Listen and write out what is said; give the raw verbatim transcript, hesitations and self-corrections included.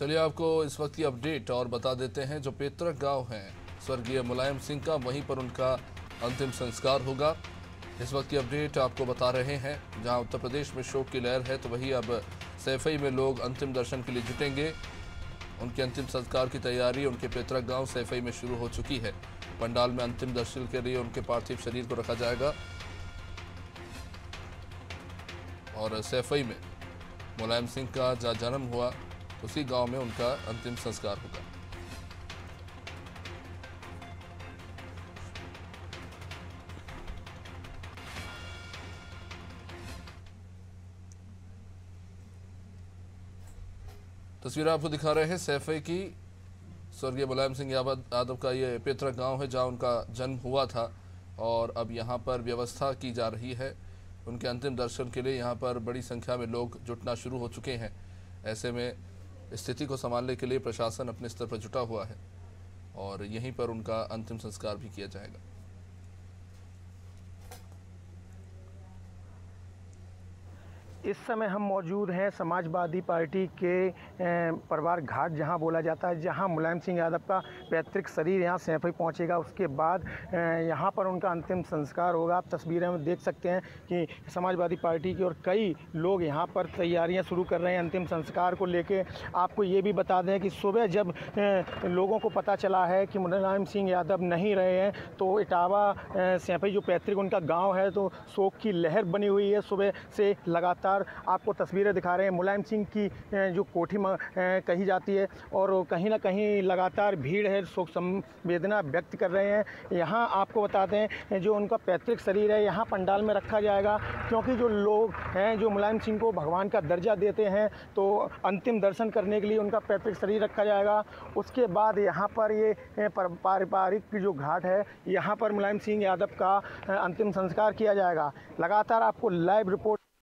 चलिए आपको इस वक्त की अपडेट और बता देते हैं। जो पेतरक गांव है स्वर्गीय मुलायम सिंह का, वहीं पर उनका अंतिम संस्कार होगा। इस वक्त की अपडेट आपको बता रहे हैं। जहां उत्तर प्रदेश में शोक की लहर है, तो वहीं अब सैफई में लोग अंतिम दर्शन के लिए जुटेंगे। उनके अंतिम संस्कार की तैयारी उनके पेतरक गांव सैफई में शुरू हो चुकी है। पंडाल में अंतिम दर्शन के लिए उनके पार्थिव शरीर को रखा जाएगा और सैफई में मुलायम सिंह का जहाँ जन्म हुआ उसी गांव में उनका अंतिम संस्कार होगा। तस्वीर आपको दिखा रहे हैं सैफई की। स्वर्गीय मुलायम सिंह यादव का ये पेतरक गांव है जहां उनका जन्म हुआ था और अब यहां पर व्यवस्था की जा रही है। उनके अंतिम दर्शन के लिए यहां पर बड़ी संख्या में लोग जुटना शुरू हो चुके हैं। ऐसे में स्थिति को संभालने के लिए प्रशासन अपने स्तर पर जुटा हुआ है और यहीं पर उनका अंतिम संस्कार भी किया जाएगा। इस समय हम मौजूद हैं समाजवादी पार्टी के परिवार घाट, जहां बोला जाता है, जहां मुलायम सिंह यादव का पैतृक शरीर यहां सैफई पहुंचेगा। उसके बाद यहां पर उनका अंतिम संस्कार होगा। आप तस्वीरें में देख सकते हैं कि समाजवादी पार्टी की और कई लोग यहां पर तैयारियां शुरू कर रहे हैं अंतिम संस्कार को लेके। आपको ये भी बता दें कि सुबह जब लोगों को पता चला है कि मुलायम सिंह यादव नहीं रहे हैं, तो इटावा सैफई जो पैतृक उनका गाँव है, तो शोक की लहर बनी हुई है। सुबह से लगातार आपको तस्वीरें दिखा रहे हैं। मुलायम सिंह की जो कोठी कही जाती है और कहीं ना कहीं लगातार भीड़ है, शोक संवेदना व्यक्त कर रहे हैं। यहाँ आपको बताते हैं जो उनका पैतृक शरीर है यहाँ पंडाल में रखा जाएगा, क्योंकि जो लोग हैं जो मुलायम सिंह को भगवान का दर्जा देते हैं, तो अंतिम दर्शन करने के लिए उनका पैतृक शरीर रखा जाएगा। उसके बाद यहाँ पर ये पारिवारिक जो घाट है, यहाँ पर मुलायम सिंह यादव का अंतिम संस्कार किया जाएगा। लगातार आपको लाइव रिपोर्ट